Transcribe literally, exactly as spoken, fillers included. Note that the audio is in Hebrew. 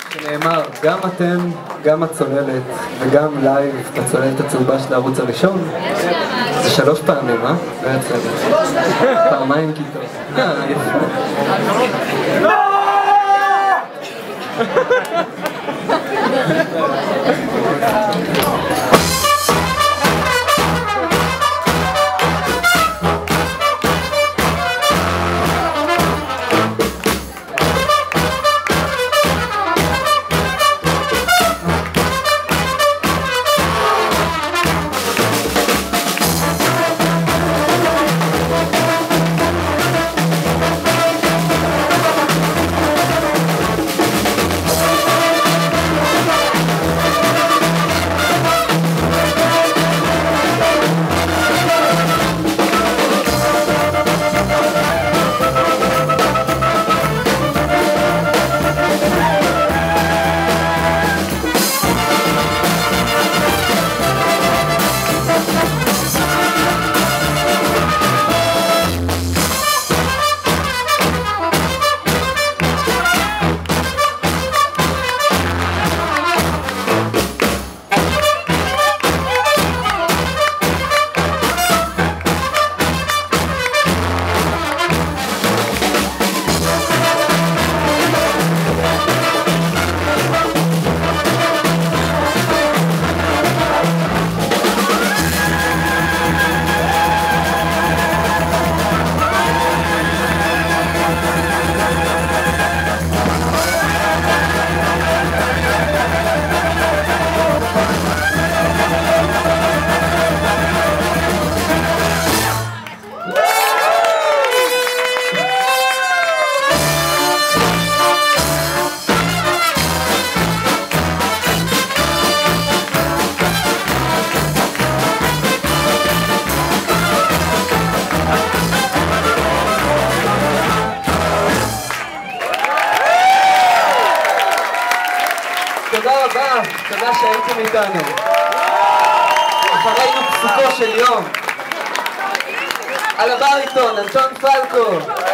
שנאמר, גם אתם, גם הצוללת וגם לייב בצוללת הצהובה של הערוץ הראשון. זה שלוש פעמים, אה? לא יצא לי. פעמיים כיתות. אה, יפה. תודה רבה, תודה שהייתם איתנו. אחרינו פסוקו של יום. על הבריטון, אנטון פלקו.